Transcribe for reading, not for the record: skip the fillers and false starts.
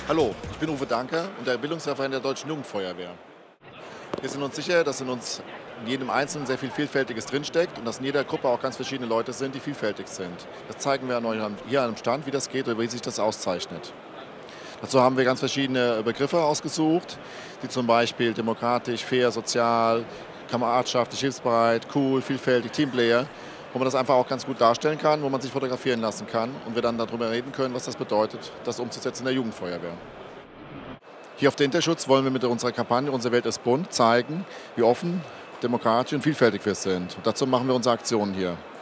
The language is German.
Hallo, ich bin Uwe Danker und der Bildungsreferent der Deutschen Jugendfeuerwehr. Wir sind uns sicher, dass in uns in jedem Einzelnen sehr viel Vielfältiges drinsteckt und dass in jeder Gruppe auch ganz verschiedene Leute sind, die vielfältig sind. Das zeigen wir hier an einem Stand, wie das geht oder wie sich das auszeichnet. Dazu haben wir ganz verschiedene Begriffe ausgesucht, die zum Beispiel demokratisch, fair, sozial, kameradschaftlich, hilfsbereit, cool, vielfältig, Teamplayer, wo man das einfach auch ganz gut darstellen kann, wo man sich fotografieren lassen kann und wir dann darüber reden können, was das bedeutet, das umzusetzen in der Jugendfeuerwehr. Hier auf der Interschutz wollen wir mit unserer Kampagne Unsere Welt ist bunt zeigen, wie offen, demokratisch und vielfältig wir sind. Und dazu machen wir unsere Aktionen hier.